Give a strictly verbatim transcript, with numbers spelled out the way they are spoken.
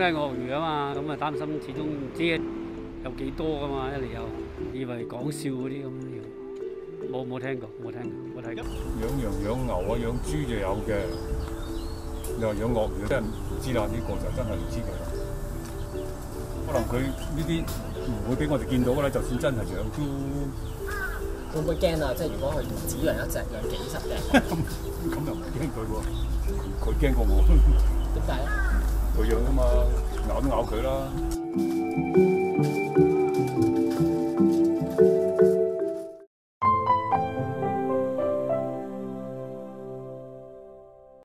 都係鱷魚啊嘛，咁啊擔心始終唔知有幾多噶嘛，一嚟又以為講笑嗰啲咁樣，冇冇聽過冇聽過冇睇過。 養羊養牛啊養豬就有嘅，你話養鱷魚真係唔知啦，呢、這個就真係唔知佢啦。可能佢呢啲唔會俾我哋見到㗎啦，就算真係養都。 會唔會驚啊？即係如果佢唔止養一隻，養幾十隻， 咁又唔驚佢喎，佢驚過我。 點解咧？ 佢養啊嘛，咬都咬佢啦。